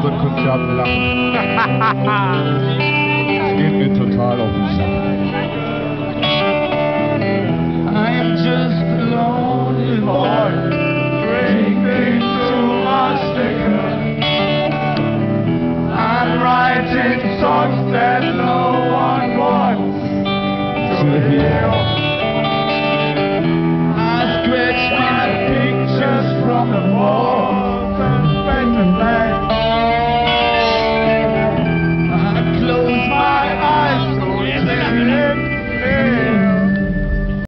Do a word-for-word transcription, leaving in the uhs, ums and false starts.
unseren Konzerten lachen. Das geht mir total auf den Sack.